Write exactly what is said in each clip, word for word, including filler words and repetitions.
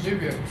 じゅうびょうです。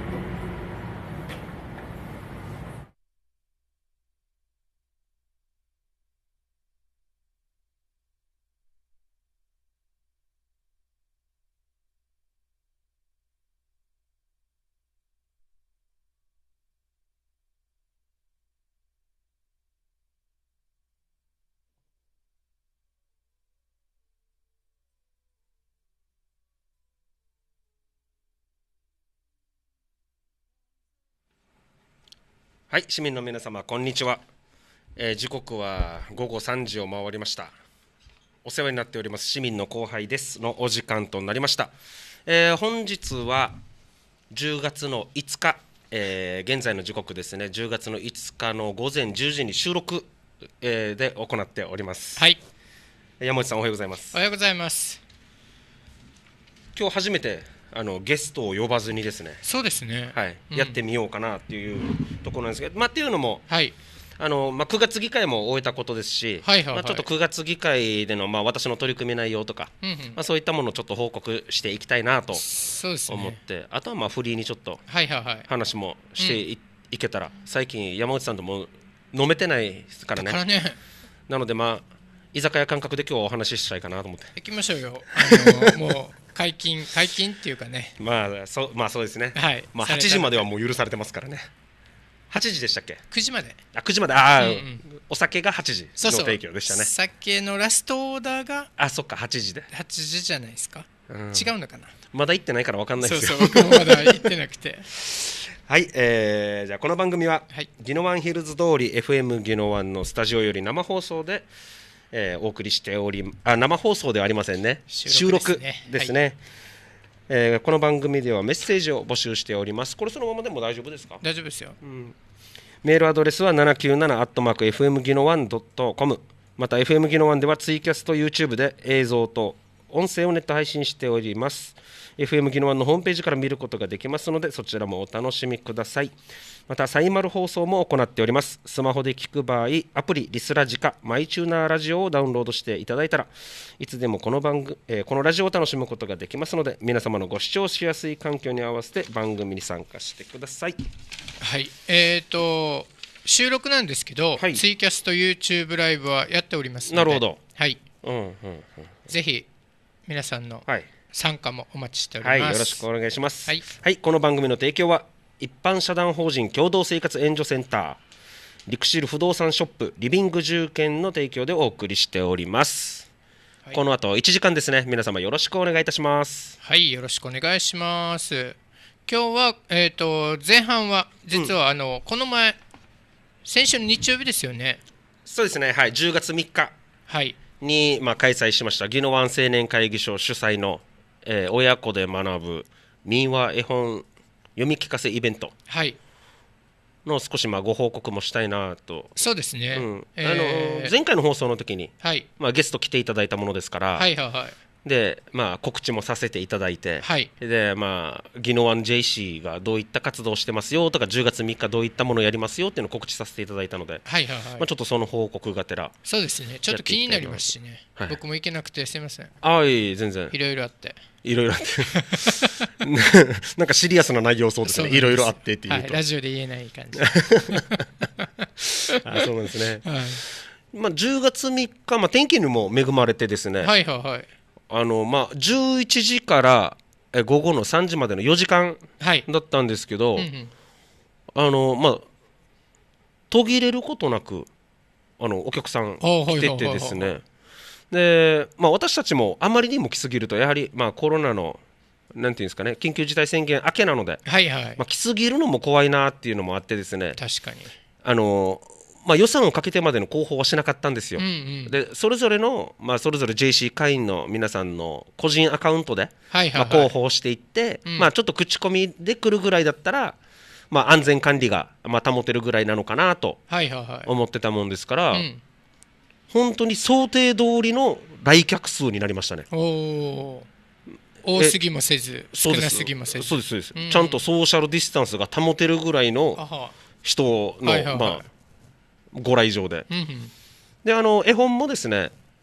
はい、市民の皆様、こんにちは。えー時刻は午後さんじを回りました。お世話になっております市民の後輩ですのお時間となりました。えー本日はじゅうがつのいつか、えー現在の時刻ですね、じゅうがつのいつかの午前じゅうじに収録、えーで行っております。 はい、 山内さん、おはようございます。 おはようございます。 今日初めてあのゲストを呼ばずにですね、 そうですね。 はい、 うん、 やってみようかなっていうところなんですけど、まあ、っていうのも、 はい、 あのまあ、くがつ議会も終えたことですし、 はいはいはい。 まあ、ちょっとくがつ議会での、まあ、私の取り組み内容とか、 うんうん、 まあ、そういったものをちょっと報告していきたいなとそうですね。 思って、あとはまあフリーにちょっとはいはいはい。 話もしてい,、いけたら、最近、山内さんとも飲めてないですからね、 だからね、 なので、まあ、居酒屋感覚で今日はお話ししたいかなと思って、 行きましょうよ。あのもう解禁、解禁っていうかね。 まあ、そまあ、そうですね、 はい。 まあ、 されたはちじまではもう許されてますからね、はちじでしたっけ、 くじまで。 あくじまで、ああ、 うんうん、 お酒がはちじそうそう。 の提供でしたね。 酒のラストオーダーがあ、そっか、はちじで。 はちじじゃないですか。 うん、 違うのかな。 まだ行ってないから分かんないですよ。 そうそう、僕もまだ行ってなくて。 はい、えー、じゃあこの番組は、 はい、 ギノワンヒルズ通り エフエム ギノワンのスタジオより生放送で、えーお送りしており、あ、生放送ではありませんね、 収録ですね収録ですね。えーこの番組ではメッセージを募集しております。これそのままでも大丈夫ですか？ 大丈夫ですよ。 メールアドレスはななきゅうななアットマークエフエムギノワンドットコム、また エフエム ギノワンではツイキャスと YouTube で映像と音声をネット配信しております。 エフエム ギノワンのホームページから見ることができますので、そちらもお楽しみください。またサイマル放送も行っております。スマホで聞く場合、アプリリスラジかマイチューナーラジオをダウンロードしていただいたら、いつでもこの番組、えーこのラジオを楽しむことができますので、皆様のご視聴しやすい環境に合わせて番組に参加してください。 はい。えっ、と、収録なんですけど、 はい、 ツイキャスと YouTube ライブはやっておりますので、 なるほど。 はい。 うんうんうん、 ぜひ皆さんのはい参加もお待ちしておりはい、 ます。 よろしくお願いします。 はい、 はい、この番組の提供は一般社団法人共同生活援助センター、リクシル不動産ショップリビング住建の提供でお送りしております。 はいこの後いちじかんですね。皆様よろしくお願いいたします。 はい、よろしくお願いします。今日は、えっ、と、前半は、実は、あの、この前、先週の日曜日ですよね。 そうですね。はい、じゅうがつみっかはい。 に、まあ、開催しましたギノワン青年会議所主催の、えー親子で学ぶ民話絵本読み聞かせイベントはい。 の少しまあご報告もしたいなと、 そうですね。 うんえーあの前回の放送の時に、 はい。 まあ、ゲスト来ていただいたものですから、 はいはいはい。 でまあ、告知もさせていただいて、 はいでまあ、ギノワン ジェイシー がどういった活動をしてますよとか、じゅうがつみっかどういったものをやりますよっていうのを告知させていただいたので、 はいはいはい。 まあ、ちょっとその報告がてら、 そうですね。ちょっと気になりますしね。 はい僕も行けなくてすいません。 ああ、いい全然いろいろあって。 いろいろあってなんかシリアスな内容そうですね、いろいろあってっていうと、 はい、ラジオで言えない感じ。 あそうなんですね、 はいまあ、じゅうがつみっか、まあ、天気にも恵まれてですね、 はいはいはい。 あのまあ、じゅういちじからえ午後のさんじまでのよじかんはい。 だったんですけど、 うんうん、 あのまあ、途切れることなくあのお客さんおーはい来ててはいはいはいですね、で、まあ、私たちもあまりにも来すぎると、やはり、まあ、コロナのなんていうんですかね、緊急事態宣言明けなので、 はいはい。 まあ、来すぎるのも怖いなっていうのもあってですね、 確かに。 あの、まあ、予算をかけてまでの広報はしなかったんですよ。 うんうん。 でそれぞれの、まあ、それぞれ ジェイシー 会員の皆さんの個人アカウントで、まあ、 はいはいはい。 広報していって、 うんまあ、ちょっと口コミで来るぐらいだったら、まあ、安全管理が、まあ、保てるぐらいなのかなとはいはいはい。 思ってたもんですから、 うん。 本当に想定通りの来客数になりましたね。 おお。多すぎもせず、少なそうですすぎもせず。 そうですそうです、 うんちゃんとソーシャルディスタンスが保てるぐらいあのは。 人の、 はいはいはいまあ、ご来場で、 うんうん。 であの絵本もですね、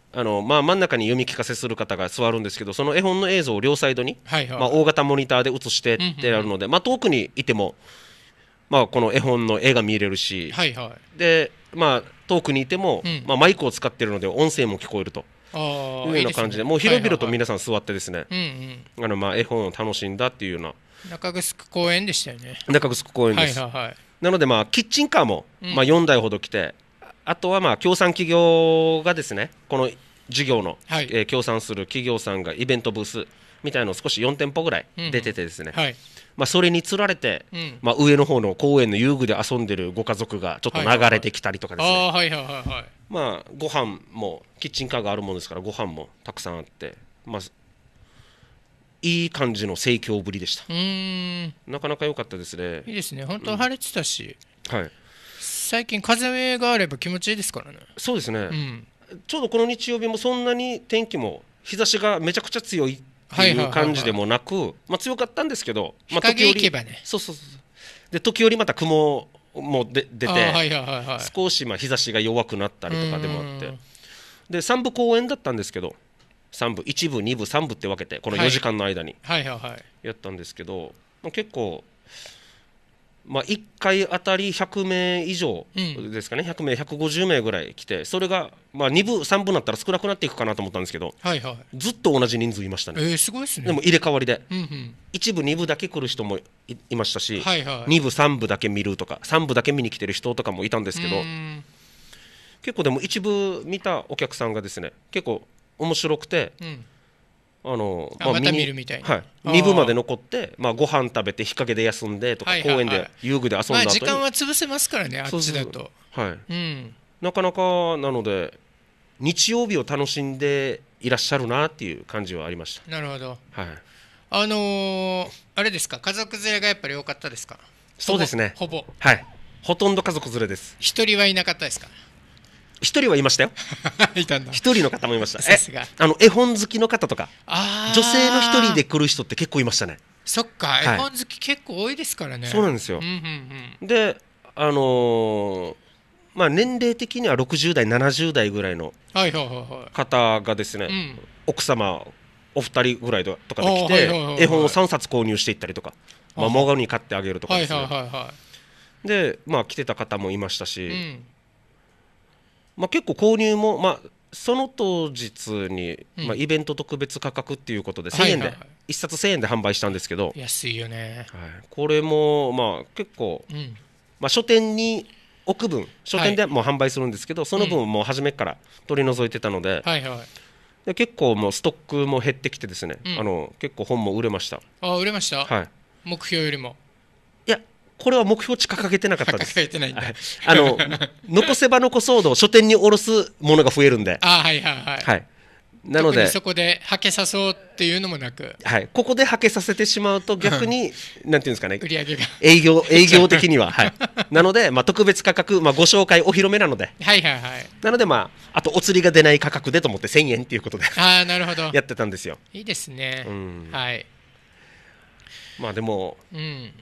あのまあ、真ん中に読み聞かせする方が座るんですけど、その絵本の映像を両サイドに、 はいはい、 まあ、大型モニターで映してってあるので、まあ、遠くにいても、まあ、この絵本の絵が見れるし、 はいはい、 でまあ、遠くにいても、 うんまあ、マイクを使っているので音声も聞こえるとあいうような感じで、もう広々と皆さん座ってですね、 うんうん、 あのまあ絵本を楽しんだっていうような中城公園でしたよね。 中城公園です、 はいはいはい、 なので、まあ、キッチンカーも、 うんまあ、よんだいほど来て、あとはまあ協賛企業がですね、この事業の、 はいえー協賛する企業さんがイベントブースみたいなの少しよん店舗ぐらい出ててですね、 はいまあ、それにつられて、 うんまあ、上の方の公園の遊具で遊んでるご家族がちょっと流れてきたりとかですね、 ああはいはいはいはい、 まあ、ご飯もキッチンカーがあるものですからご飯もたくさんあって、まあ、いい感じの盛況ぶりでした。 うーんなかなか良かったですね。 いいですね、本当晴れてたし、 はい、 最近風があれば気持ちいいですからね。 そうですね、 うんちょうどこの日曜日もそんなに天気も日差しがめちゃくちゃ強いってはいはいはいはいいう感じでもなく、まあ、強かったんですけど、まあ、 日陰時折行けばねそうそうそうで時折また雲もで出て、 あーはいはいはいはい、 少しまあ日差しが弱くなったりとかでもあってうーん、 でさん部公演だったんですけど、さん部いち部に部さん部って分けてこのよじかんの間にはいはいはいやったんですけど、まあ、結構、まあ、いっかいあたりひゃくめい以上ですかね、ひゃくめいひゃくごじゅうめいぐらい来て、それがまあに部さん部になったら少なくなっていくかなと思ったんですけど、 はいはい、 ずっと同じ人数いましたね。 えー、すごいですね。 でも入れ替わりでうんうんいち部に部だけ来る人も い, いましたし、 はいはい、 に部さん部だけ見るとかさん部だけ見に来てる人とかもいたんですけど、 うーん結構でもいち部見たお客さんがですね結構面白くて、 うんあのあまたに見るみたいなはい、 あーに部まで残って、まあ、ご飯食べて日陰で休んでとか、 はいはいはい公園で遊具で遊んだ後に、 まあ時間は潰せますからね、あっちだと。 はい、 うんなかなかなので日曜日を楽しんでいらっしゃるなっていう感じはありましなるほど。 た、はい、 あのー、あれですか、家族連れがやっぱり多かったですか。 そうですね、 ほぼほぼはい、ほとんど家族連れです。 一人はいなかったですか。 一人はいましたよいたんだ。 一人の方もいました。 さすがえあの絵本好きの方とかあー女性の一人で来る人って結構いましたね。 そっか、 はい絵本好き結構多いですからね。 そうなんですようんうんうん、 であのーまあ、年齢的にはろくじゅうだいななじゅうだいぐらいのはいはいはいは方がですね、 い。うん奥様お二人ぐらいとかで来あーはいてはいはいはい絵本をさんさつ購入していったりとか、まあ、 あー孫に買ってあげるとかはいですね、 はいはいはで、まあ、来てた方もいましたい。 し、 うんまあ、結構購入も、まあ、その当日に、 うんまあ、イベント特別価格っていうことではいはいせんえんで、いっさつせんえんで販売したんですけど、 安いよね。 はい、これも、まあ、結構、 うんまあ、書店に置く分書店でもう販売するんですけど、その分もう初めから取り除いてたので、 はいはい。 で結構もうストックも減ってきてですね、 うんあの結構本も売れました。 あ売れました、 はい、 目標よりも。 いやこれは目標値掲げてなかったです掲げてないんだ。 はいあの残せば残そうと書店に卸すものが増えるんで、 あはいはいはい。 はい、なので特にそこではけさそうっていうのもなく、 はい、ここではけさせてしまうと逆になんていうんですかね、 売り上げが。 営業営業的には、はい、なので、まあ、特別価格、まあ、ご紹介お披露目なので、 はいはいはい。 なので、まあ、あとお釣りが出ない価格でと思ってせんえんっていうことでああなるほど。 やってたんですよ。 いいですね。 うんはい。 まあでもうん。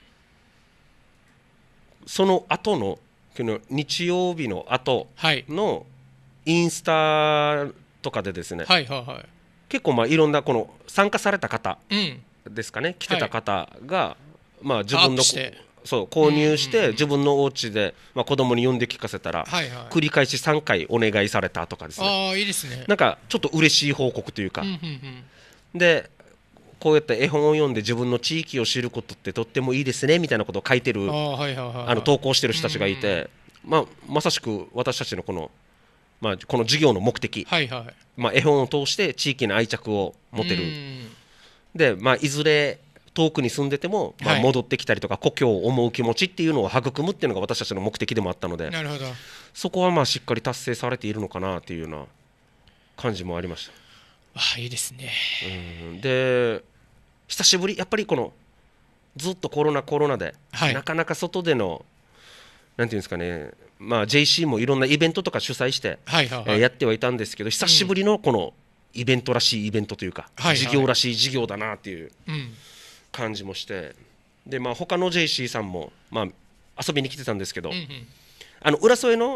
その後のこの日曜日の後はい。 のインスタとかでですね、 はいはいは結構まあいろんなこの参加された方い。うん。 ですかね、来てた方が、まあ自分のアップしてそう購入しうんうんうんて自分のお家でまあ子供に読んで聞かせたら、 はいはい。 繰り返しさんかいお願いされたとかですね、 ああいいですね。 なんかちょっと嬉しい報告というか、 うんうんうん。 でこうやって絵本を読んで自分の地域を知ることってとってもいいですねみたいなことを書いてるああはいはいはい。 あの投稿してる人たちがいて、まあ、まさしく私たちのこの、まあ、この事業の目的、 はいはい。 まあ、絵本を通して地域に愛着を持てる、 うんで、まあ、いずれ遠くに住んでても、まあ、 はい戻ってきたりとか故郷を思う気持ちっていうのを育むっていうのが私たちの目的でもあったので、 なるほど。 そこはまあしっかり達成されているのかなっていうような感じもありました。 ああいいですね。 うんで久しぶりやっぱりこのずっとコロナコロナで、 はいなかなか外でのなんていうんですかね、まあ、ジェーシー もいろんなイベントとか主催して、 はいはいはい。 えーやってはいたんですけど、久しぶりのこのイベントらしいイベントというか、 はいはい事業らしい事業だなっていううん。 感じもしてで、まあ、他の ジェーシー さんも、まあ、遊びに来てたんですけど、 うんうん。 あの浦添の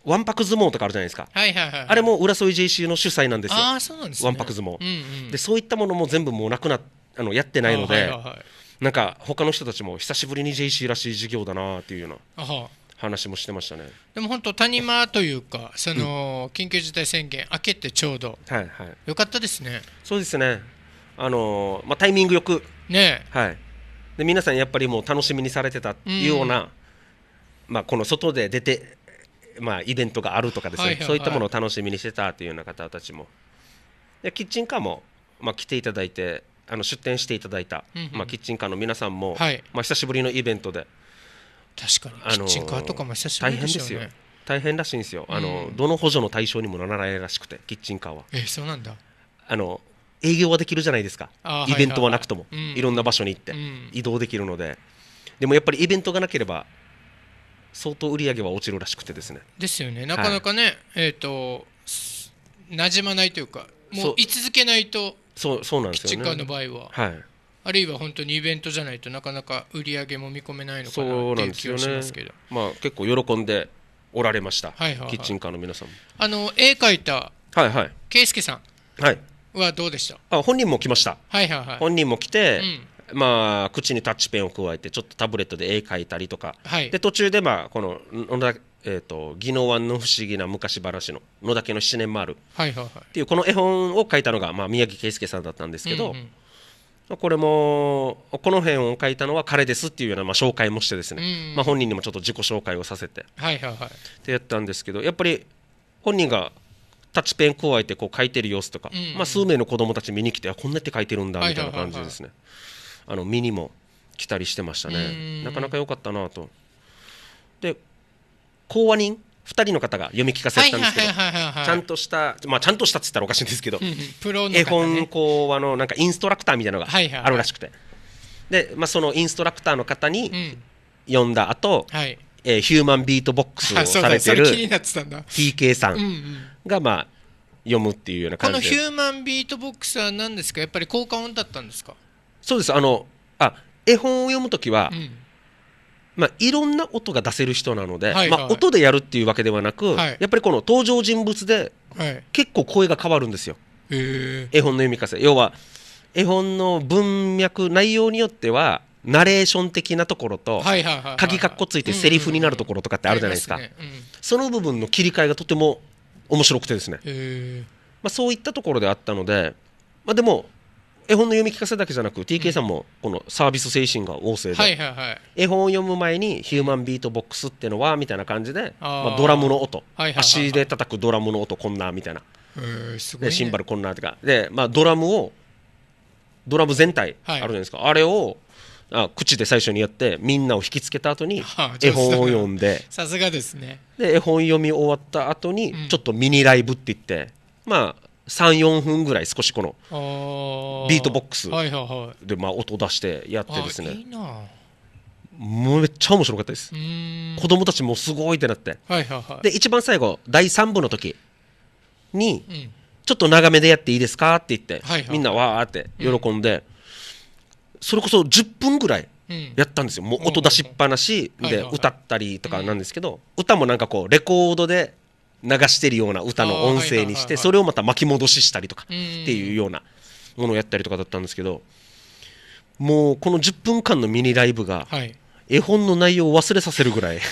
わんぱく相撲とかあるじゃないですか。 はいはいはいはい、 あれも浦添 ジェーシー の主催なんですよ。 ああそうなんですね。 わんぱく相撲、 うんうん、 でそういったものも全部もうなくなあのやってないので、 はいはいはい、 なんか他の人たちも久しぶりに ジェーシー らしい授業だなっていうようなあは話もしてましたね。 でも本当谷間というかその、緊急事態宣言明けてちょうどはいはい、 よかったですね。 そうですね、あのーまあ、タイミングよく、 ねはい、で皆さんやっぱりもう楽しみにされてたっていうような、 うんまあ、この外で出て、まあ、イベントがあるとかですね、 はいはいはい、 そういったものを楽しみにしてたというような方たちも、でキッチンカーも、まあ、来ていただいてあの出店していただいた、 うんうん、 まあ、キッチンカーの皆さんも、 はい、 まあ、久しぶりのイベントで確かにキッチンカーとかも久しぶりでしょうね。 大変ですよ、大変らしいんですよ、あの、 うん、 どの補助の対象にもならないらしくて、キッチンカーはえそうなんだ。 あの営業はできるじゃないですか、イベントはなくとも、 はいはいはい、 いろんな場所に行って、 うん、 移動できるので、でもやっぱりイベントがなければ相当売り上げは落ちるらしくてですね。 ですよね、なかなかね、はい、えっ、ー、と馴染まないというか、もう居続けないと、 そうそうなんですよね、 キッチンカーの場合は、 はい、 あるいは本当にイベントじゃないとなかなか売り上げも見込めないのかなっていう気がしますけど、 まあ、結構喜んでおられました、 はいはいはい、 キッチンカーの皆さんも。 あの絵描いたはいはい圭介さんはどうでした？ あ、本人も来ました、 はいはいはい、 本人も来て、 うん、 まあ、口にタッチペンを加えてちょっとタブレットで絵描いたりとか、 はい、 で途中で、まあ、この野田、えーと、宜野湾の不思議な昔話の野田家の七年丸っていうこの絵本を描いたのが、まあ、宮城圭介さんだったんですけど、うんうん、これもこの辺を描いたのは彼ですっていうような、まあ、紹介もしてですね、うんうん、まあ、本人にもちょっと自己紹介をさせて、 はいはいはい、 ってやったんですけど、やっぱり本人がタッチペン加えてこう描いてる様子とか、うんうん、まあ、数名の子どもたち見に来てこんなって描いてるんだみたいな感じですね、あの見にも来たりしてましたね。なかなか良かったなと。で講話人ふたりの方が読み聞かせたんですけど、ちゃんとした、まあ、ちゃんとしたって言ったらおかしいんですけど、うんうん、プロの方ね、絵本講話のなんかインストラクターみたいなのがあるらしくて、で、まあ、そのインストラクターの方に読んだ後、うん、えー、ヒューマンビートボックスをされてる ティーケー さんが、まあ、読むっていうような感じで。 このヒューマンビートボックスは何ですか？やっぱり効果音だったんですか？ そうです。あのあ絵本を読むときは、うん、まあ、いろんな音が出せる人なので、はいはい、まあ、音でやるっていうわけではなく、はい、やっぱりこの登場人物で結構声が変わるんですよ、はい、絵本の読み聞かせ。要は絵本の文脈内容によってはナレーション的なところと鍵カッコついてセリフになるところとかってあるじゃないですか、その部分の切り替えがとても面白くてですね、まあ、そういったところであったので、まあ、でも絵本の読み聞かせだけじゃなく ティーケー さんもこのサービス精神が旺盛で、はいはいはい、絵本を読む前にヒューマンビートボックスっていうのはみたいな感じで、まあ、ドラムの音、はいはいはいはい、足で叩くドラムの音こんなみたいな、すごいね、でシンバルこんなとかで、まあ、ドラムをドラム全体あるじゃないですか、はい、あれをあ口で最初にやってみんなを引きつけた後に絵本を読んで、 さすがですね。で絵本読み終わった後にちょっとミニライブって言って、うん、まあさん、よんぷんぐらい少しこのビートボックスでまあ音出してやってですね、 いいな、 もうめっちゃ面白かったです。子供たちもすごいってなって、はいはいはい、で一番最後だいさんぶの時に、うん、ちょっと長めでやっていいですかって言って、はいはいはい、みんなわーって喜んで、うん、それこそじゅっぷんぐらいやったんですよ、うん、もう音出しっぱなしで歌ったりとかなんですけど、歌もなんかこうレコードで流してるような歌の音声にしてそれをまた巻き戻ししたりとかっていうようなものをやったりとかだったんですけど、もうこのじゅっぷんかんのミニライブが絵本の内容を忘れさせるぐらい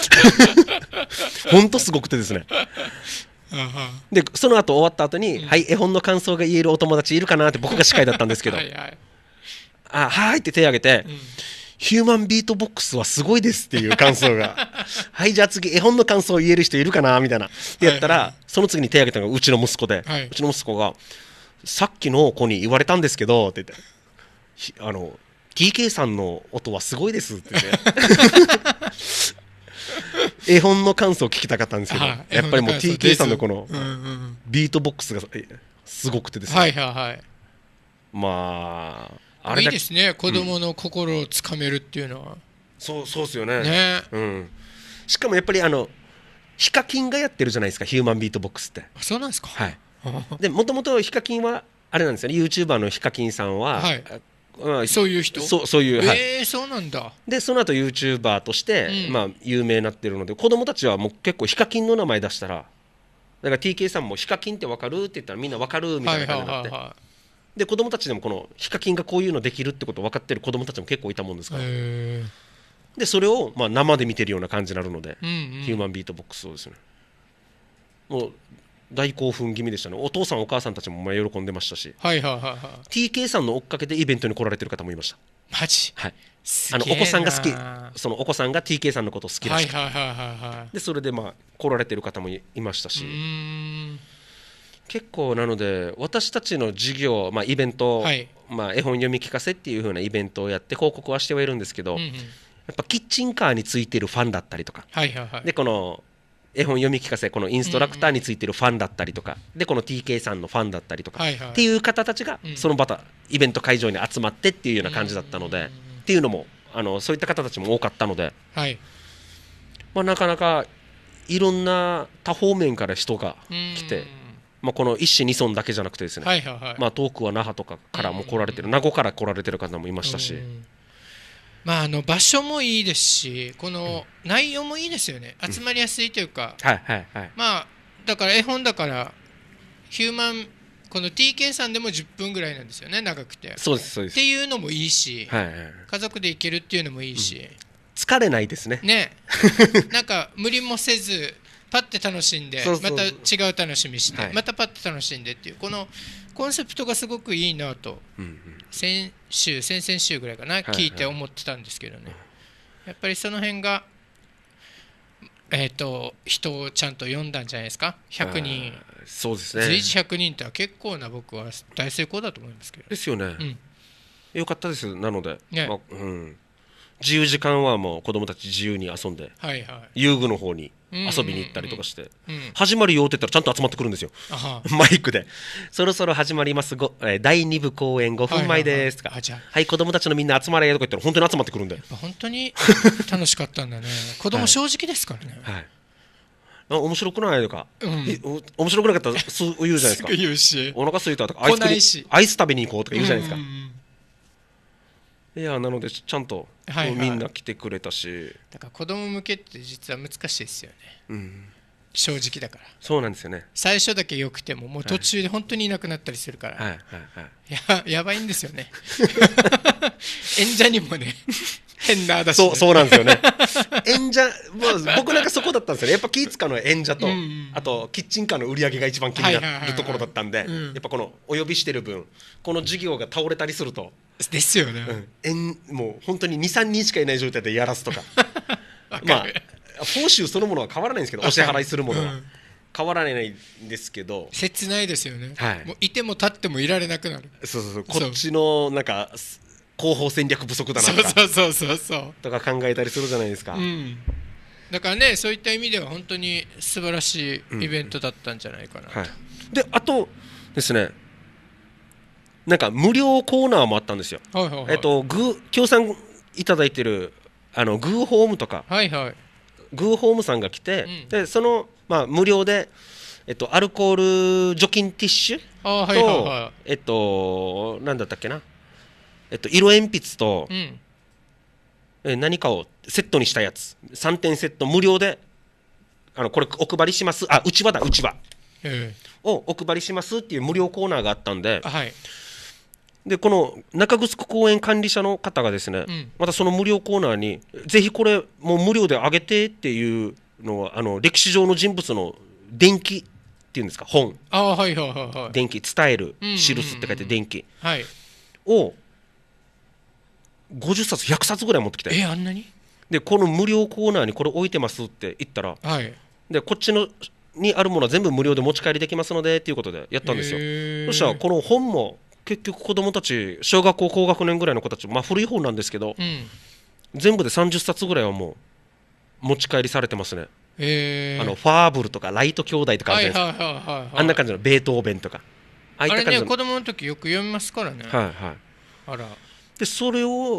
ほんとすごくてですね。でその後終わった後に、はい絵本の感想が言えるお友達いるかなって僕が司会だったんですけど、あはいって手を挙げて、ヒューマンビートボックスはすごいですっていう感想がはいじゃあ次絵本の感想を言える人いるかなみたいなってやったら、はいはい、その次に手を挙げたのがうちの息子で、はい、うちの息子がさっきの子に言われたんですけどって言ってあの ティーケー さんの音はすごいですって言って絵本の感想を聞きたかったんですけど、やっぱりもう ティーケー さんのこのビートボックスがすごくてですね、はいはいはい、まああれいいですね、子供の心をつかめるっていうのは、うん、 そうそうですよね、ね、うん、しかもやっぱりあのヒカキンがやってるじゃないですかヒューマンビートボックスって。 そうなんですか。 はいでもともとヒカキンはあれなんですよね、 YouTuber のヒカキンさんは、はい、 まあ、 そういう人そうそういう、はい、 えー、そうなんだ。 でその後 YouTuber として、 うんまあ、有名になってるので子供たちはもう結構ヒカキンの名前出したらだから ティーケー さんもヒカキンって分かるって言ったらみんな分かるみたいな感じになって、 はいはいはいはで子供たちでもこのヒカキンがこういうのできるってことを分かってる子供たちも結構いたもんですから、 い。へでそれをまあ生で見てるような感じになるので、 ーうんうん、 ヒューマンビートボックスをですねもう大興奮気味でしたね。お父さんお母さんたちもまあ喜んでましたし、 はいはいはいはい。 ティーケー さんの追っかけでイベントに来られてる方もいました。 マジはい、 すげえなあのお子さんが好き、そのお子さんが ティーケー さんのこと好きらしくて、 はいはいはいはいはいでそれでまあ来られてる方もいいましたし、 うーん結構なので私たちの授業、まあ、イベント、 はいまあ、絵本読み聞かせっていう風なイベントをやって報告はしてはいるんですけど、 うんうんやっぱキッチンカーについてるファンだったりとかはいはいはいでこの絵本読み聞かせこのインストラクターについてるファンだったりとかでこの ティーケー さんのファンだったりとか、 はいはいっていう方たちがうんそのまたイベント会場に集まってっていうような感じだったので、っていうのもあのそういった方たちも多かったので、 はいまあ、なかなかいろんな多方面から人が来て、まあ、この一子二孫だけじゃなくてですね、 はいはいはい、 まあ、遠くは那覇とかからも来られてる名護から来られてる方もいましたし、 うんまあ、あの場所もいいですしこの内容もいいですよね、集まりやすいというか、 はいはいはい、 まあだから絵本だからヒューマンこの ティーケー さんでもじゅっぷんぐらいなんですよね長くてそうですそうですっていうのもいいし、 はいはい、 家族で行けるっていうのもいいし、 疲れないですね。 ねなんか無理もせずパッて楽しんでそうそうまた違う楽しみして、 はいまたパッて楽しんでっていうこのコンセプトがすごくいいなと、 うんうん、 先週先々週ぐらいかな、 はい聞いて思ってたんですけどね、やっぱりその辺がえっ、と人をちゃんと読んだんじゃないですか。ひゃくにん、 そうですね。 随時ひゃくにんっては結構な僕は大成功だと思いますけどですよね、 うんよかったです。なので、 ねまあうん、自由時間はもう子供たち自由に遊んではいはい遊具の方に遊びに行ったりとかして、 うんうん始まるよって言ったらちゃんと集まってくるんですよあはマイクでそろそろ始まりますご、えーだいにぶ公演ごふんまえですとか、 はいはいはいあじゃあはい子供たちのみんな集まれとか言ったら本当に集まってくるんで、 本当に楽しかったんだね子供正直ですからね、 はい、あ面白くないとか、 うんえお面白くなかったらそう言うじゃないですか言うしお腹空いたとかアイス食べ来ないしアイス食べに行こうとか言うじゃないですか、 うんうんうんいやなのでちゃんと、 はいはいみんな来てくれたし、 だから子供向けって実は難しいですよねうん、 正直だからそうなんですよね。 最初だけ良くてももう途中で本当にいなくなったりするから、 はいはいはいややばいんですよね演者にもね変なだし、 そうそうなんですよね演者、まあ、僕なんかそこだったんですよね。やっぱ気使うのは演者と、 うんうんあとキッチンカーの売り上げが一番気になはいはいはいはいるところだったんで、 うんやっぱこのお呼びしてる分この授業が倒れたりすると、 ですよね、 うんえんもう本当ににさんにんしかいない状態でやらすとかわかるまあ報酬そのものは変わらないんですけど、お支払いするものはうん変わらないんですけど、 切ないですよね、 はいもういても立ってもいられなくなるそうそうそうそうこっちのなんか広報戦略不足だなそうとかそうそうそうそうとか考えたりするじゃないですか、 うん、だからねそういった意味では本当に素晴らしいイベントだったんじゃないかなと、 はい、であとですねなんか無料コーナーもあったんですよ。 はいはいはいえっとグー協賛いただいてるあのグーホームとかはいはいグーホームさんが来て、 うんでその、まあ、無料で、えっと、アルコール除菌ティッシュと、 あーはいはいはえっとなんだったっけな、えっと、色鉛筆と、 いうんえ何かをセットにしたやつさんてんセット無料であのこれお配りしますあうちわだうちわえをお配りしますっていう無料コーナーがあったんでえ、はいでこの中城公園管理者の方がですね、 うんまたその無料コーナーにぜひこれもう無料であげてっていうのはあの歴史上の人物の伝記っていうんですか、本ああはいはいはいはい伝記伝えるうんうんうんうん記すって書いて伝記はいをごじゅっさつひゃくさつぐらい持ってきて、 えあんなにでこの無料コーナーにこれ置いてますって言ったら、 はいでこっちのにあるものは全部無料で持ち帰りできますのでっていうことでやったんですよ。 へーそしたらこの本も結局子どもたち小学校高学年ぐらいの子たち、まあ、古い本なんですけどうん全部でさんじゅっさつぐらいはもう持ち帰りされてますね。 えーあのファーブルとかライト兄弟とかあるじゃないですか、 はいはいはいはいはいあんな感じのベートーベンとかああいあれった感じの、 ね子供の時よく読みますからね、 はいはい、 あらでそれを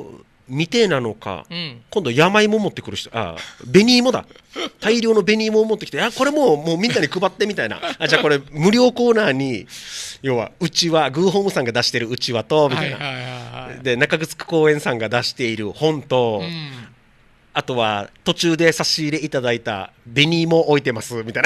未定なのか、 うん、 今度山芋持ってくる人、あ紅芋だ、大量の紅芋を持ってきて、あこれもうもうみんなに配ってみたいな、あじゃあこれ無料コーナーに、要はうちわ、グーホームさんが出してるうちわとみたいな、はいはいはいはい、で中城公園さんが出している本と、うん、あとは途中で差し入れいただいた紅芋置いてますみたいな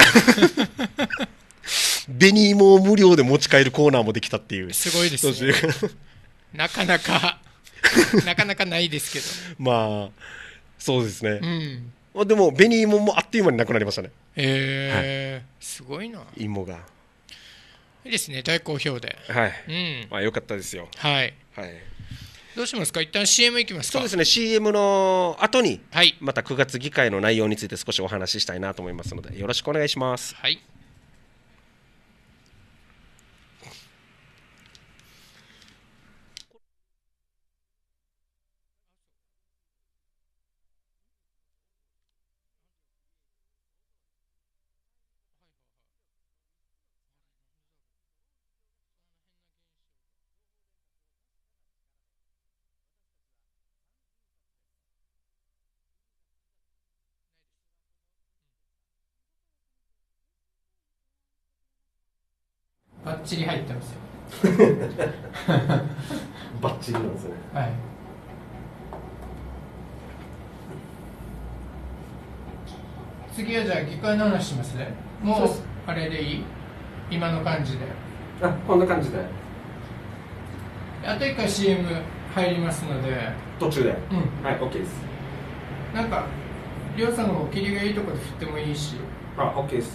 紅芋を無料で持ち帰るコーナーもできたっていう、 すごいですねなかなかなかなかないですけどまあそうですね、 うん、 でも紅芋もあっという間になくなりましたね。 へえ、はい、すごいな。 芋がいいですね、大好評で。 はい、 うん、 まあ、よかったですよ。 はい、 はい、 どうしますか、一旦 シーエム いきますか。 そうですね、 シーエム の後に、 はい、 またくがつ議会の内容について少しお話ししたいなと思いますので、よろしくお願いします。 はい。バッチリ入ってますよバッチリなんですね。 はい。次はじゃあ議会の話しますね。もうあれでいい？今の感じで。 あ、こんな感じで。 あといっかい シーエム 入りますので。 途中で。 うん。 はい、OK です。 なんかりょうさんの方切りがいいところで振ってもいいし。 あ、OK です。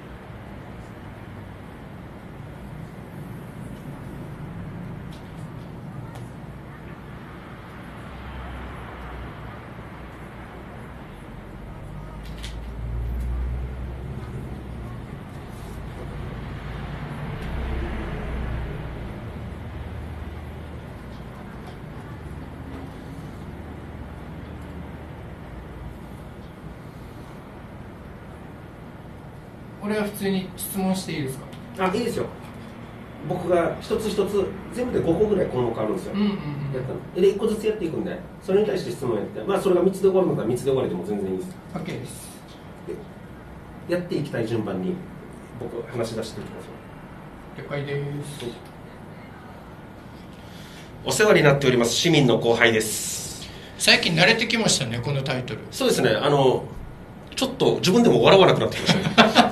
これは普通に質問していいですか？ あ、いいですよ。僕が一つ一つ全部でごこぐらい項目あるんですよ。 うんうんうん、やったのでいっこずつやっていくんで、それに対して質問やって、まあそれがみっつで終わるのかみっつで終わりでも全然いいです。 OK です。 でやっていきたい順番に僕話し出していきます。 了解です。 お世話になっております市民の後輩です。 最近慣れてきましたね、このタイトル。 そうですね、あのちょっと自分でも笑わなくなってきましたね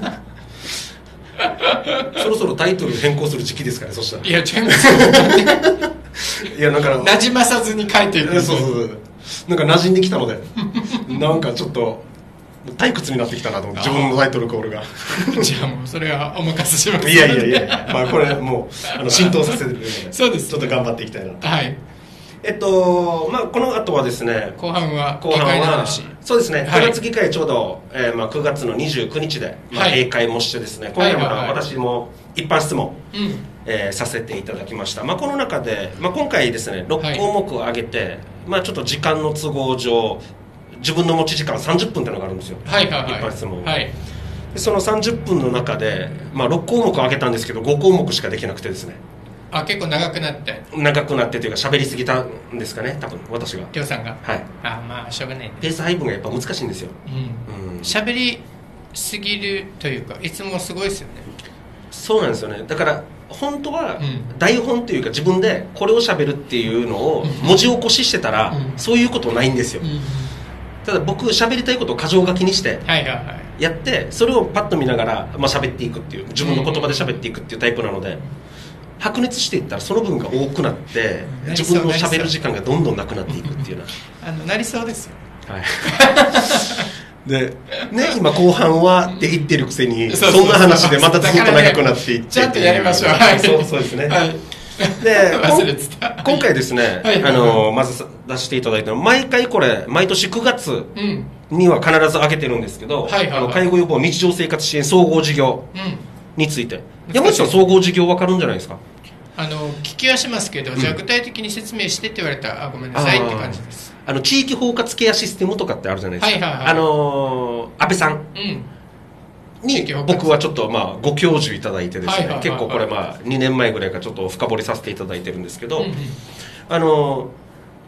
そろそろタイトル変更する時期ですかね。そしたらいや全然いやなんか馴染まさずに書いていく。 そうそうそう、なんか馴染んできたのでなんかちょっと退屈になってきたなと思って、自分のタイトルコールがじゃあもうそれはお任せします。 いやいやいや、まあこれもうあの浸透させてるのでそうです、 ちょっと頑張っていきたいなと。 はい。 えっとまあこの後はですね、 後半は後半はそうですね、 はい、 くがつ議会ちょうど、えーまあ、くがつのにじゅうくにちで、まあ、閉会もしてですね、今回また私も一般質問、うん、えー、させていただきました。まあ、この中で、まあ、今回ですねろっこうもくを挙げて、はい、まあ、ちょっと時間の都合上自分の持ち時間さんじゅっぷんっていうのがあるんですよ、 はいはいはい、 一般質問、 はい、 でそのさんじゅっぷんの中で、まあ、ろっこうもくを挙げたんですけどごこうもくしかできなくてですね。 あ、結構長くなって長くなってというか喋りすぎたんですかね、多分私が。 りょうさんが。 はい。 あ、まあしょうがない、ね、 ペース配分がやっぱ難しいんですよ。 うん喋、うん、りすぎるというかいつもすごいですよね。 そうなんですよね。だから本当は台本というか自分でこれを喋るっていうのを文字起こししてたらそういうことないんですよ。ただ僕喋りたいことを箇条書きにしてやってそれをパッと見ながらまあ喋っていくっていう、自分の言葉で喋っていくっていうタイプなので、白熱していったらその分が多くなって自分の喋る時間がどんどんなくなっていくっていうようなあのなりそうですよ。 はいでね、今後半はって言ってるくせにそんな話でまたずっと長くなっていって、ね、 ちゃんとやりましょう。はい、 そうそうですね、はい、で今回ですね、はい、あのまず出していただいたの毎回これ毎年くがつには必ず上げてるんですけど、はいはいはい、あの介護予防日常生活支援総合事業について、うん、山内さん総合事業分かるんじゃないですか。 あの聞きはしますけど、うん、じゃあ具体的に説明してって言われたらあごめんなさいって感じです。 あの地域包括ケアシステムとかってあるじゃないですか、はいはいはい、あのー、安倍さんに僕はちょっとまあご教授いただいてですね、はいはいはいはい、結構これまあにねんまえぐらいからちょっと深掘りさせていただいてるんですけど、うんうん、あのー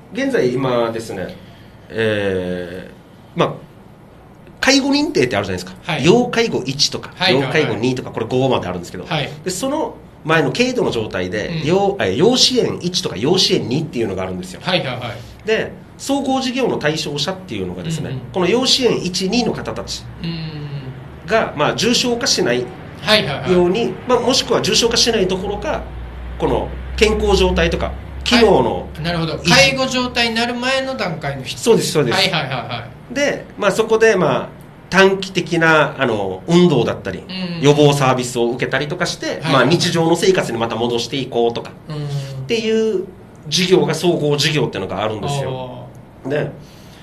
現在今ですね、えー、まあ介護認定ってあるじゃないですか、はい、要介護いちとか、はい、要介護にとかこれごまであるんですけど、はい、でその前の軽度の状態で、うん、要, 要支援いちとか要支援にっていうのがあるんですよ、はいはいはい、で総合事業の対象者っていうのがですね、うんうん、この要支援いち、にの方たちが、まあ、重症化しないように、はいはいはい、まあ、もしくは重症化しないどころかこの健康状態とか機能の、 はい、なるほど介護状態になる前の段階の人そうですそうです、 はいはいはいはい、 で、まあ、そこで、まあ、短期的なあの運動だったり、うん、予防サービスを受けたりとかして、はいはいはい、まあ、日常の生活にまた戻していこうとか、うん、っていう事業が総合事業っていうのがあるんですよ。で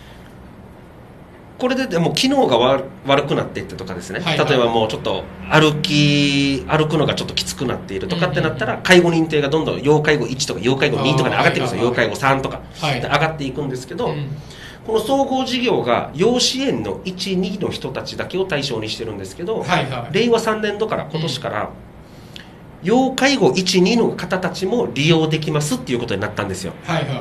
これででも機能が悪くなっていってとかですね、はいはい、例えばもうちょっと歩き歩くのがちょっときつくなっているとかってなったら、うんうん、介護認定がどんどん要介護いちとか要介護にとかに上がっていくんですよ、要介護さんとか、はい、で上がっていくんですけど、うん、この総合事業が要支援のいち、にの人たちだけを対象にしてるんですけど、はいはい、れいわさんねんどから今年から、うん、要介護いち、にの方たちも利用できますっていうことになったんですよ、はいはい、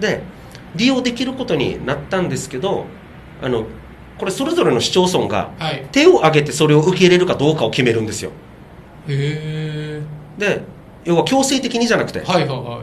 で利用できることになったんですけど、あのこれそれぞれの市町村が手を挙げてそれを受け入れるかどうかを決めるんですよ。へー。で要は強制的にじゃなくて、はいはいはい、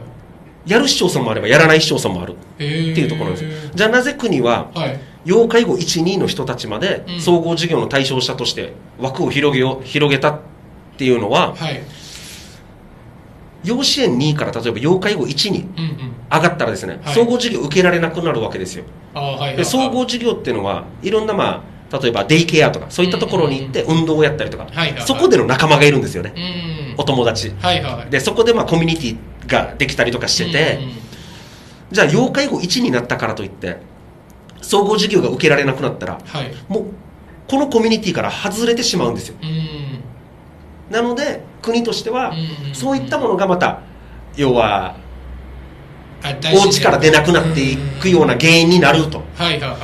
やる市町村もあればやらない市町村もあるっていうところなんですよ。じゃあなぜ国は、はい、要介護いち、にの人たちまで総合事業の対象者として枠を広げよう広げたっていうのは、はい、要支援にから例えば要介護いちに上がったらですね、うんうん、総合事業受けられなくなるわけですよ。あ、はいはいはい、で総合事業っていうのはいろんな、まあ、例えばデイケアとかそういったところに行って運動をやったりとか、うんうんうん、そこでの仲間がいるんですよね、うんうん、お友達、はいはい、でそこでまあコミュニティができたりとかしてて、うんうん、じゃあ要介護いちになったからといって総合事業が受けられなくなったら、はい、もうこのコミュニティから外れてしまうんですよ、うん、なので国としては、うんうん、そういったものがまた要はお家から出なくなっていくような原因になると、はいはいはい、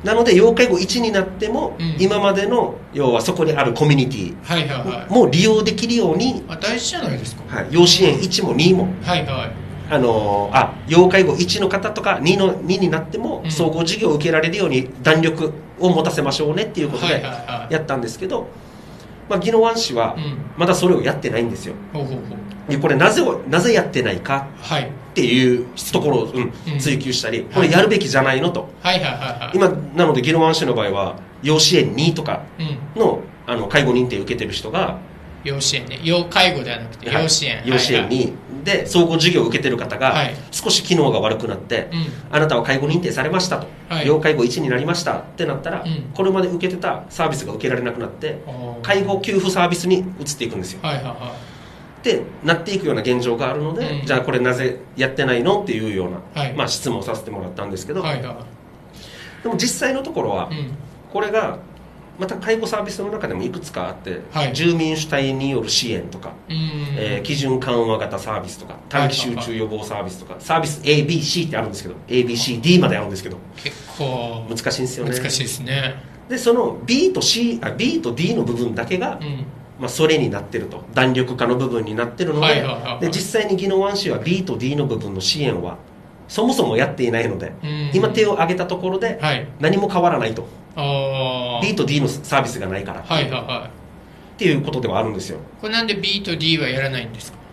なので要介護いちになっても、うん、今までの要はそこにあるコミュニティも利用できるように、 あ、大事じゃないですか、 はい、要支援いちもにも、はいはい、あのあ要介護いちの方とか 2, のにになっても、うん、総合事業を受けられるように弾力を持たせましょうねっていうことでやったんですけど、はいはいはい、まあ、宜野湾市はまだそれをやってないんですよ、うん、ほうほうほう、これなぜなぜやってないかっていうところを、うんうん、追求したり、これやるべきじゃないのと、はいはいはいはい、今なので宜野湾市の場合は要支援にとか の,、うん、あの介護認定を受けてる人が要支援ね、要介護ではなくて要支援、はい、 要支援に、はいはい、で総合事業を受けてる方が少し機能が悪くなって、はい、あなたは介護認定されましたと、はい、要介護いちになりましたってなったら、うん、これまで受けてたサービスが受けられなくなって介護給付サービスに移っていくんですよ、はいはいはい、ってなっていくような現状があるので、うん、じゃあこれなぜやってないのっていうような、はい、まあ、質問をさせてもらったんですけど、はいはい、でも実際のところは、うん、これがまた介護サービスの中でもいくつかあって、はい、住民主体による支援とか、えー、基準緩和型サービスとか短期集中予防サービスとか、はいはいはい、サービス エービーシー ってあるんですけど エービーシーディー まであるんですけど結構難しいんですよね。 難しいですね。 でその B と C あ B と D の部分だけが、うん、まあ、それになってると弾力化の部分になってるので、はいはいはいはい、で実際に宜野湾市は B と D の部分の支援はそもそもやっていないので、うん、今手を挙げたところで何も変わらないと、はい、B と D のサービスがないからっていう、はいはいはい、っていうことではあるんですよ。 これなんで B と D はやらないんですか？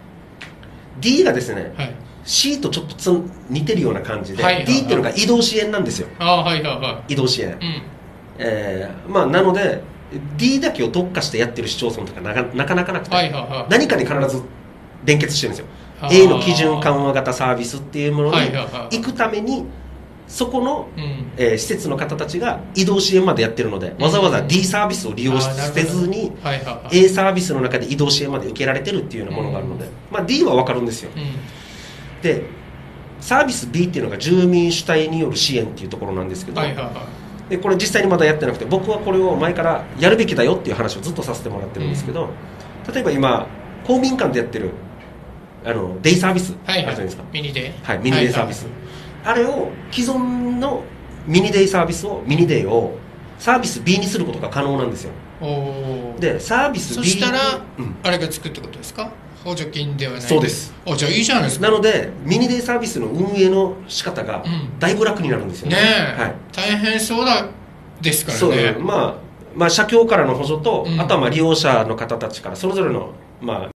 D がですね、はい、C とちょっとつ似てるような感じで、はいはいはい、D っていうのが移動支援なんですよ。あ、はいはいはい、移動支援、うん、えーまあ、なので D だけを特化してやってる市町村とかなかなかなかなくて、はいはいはい、何かに必ず連結してるんですよ。 A の基準緩和型サービスっていうものに行くためにそこの、うん、えー、施設の方たちが移動支援までやってるので、わざわざ D サービスを利用せずに、はいはいはい、A サービスの中で移動支援まで受けられてるっていうようなものがあるので、うん、まあ、D は分かるんですよ、うん、でサービス B っていうのが住民主体による支援っていうところなんですけど、はいはいはい、でこれ実際にまだやってなくて、僕はこれを前からやるべきだよっていう話をずっとさせてもらってるんですけど、うん、例えば今公民館でやってるあのデイサービスあるじゃないですか、 はいはい、ミニデイ、 はい、ミニデイサービス、はいはい、あれを既存のミニデイサービスをミニデイをサービス B にすることが可能なんですよ。おでサービス B そしたら、うん、あれがつくってことですか？ 補助金ではない。 そうです。 あ、じゃあいいじゃないですか。 なのでミニデイサービスの運営の仕方がだいぶ楽になるんですよね。 ねえ、 はい、 大変そうだですからね。 そうまあまあ社協からの補助と、 うん、 あとはまあ利用者の方たちからそれぞれのまあ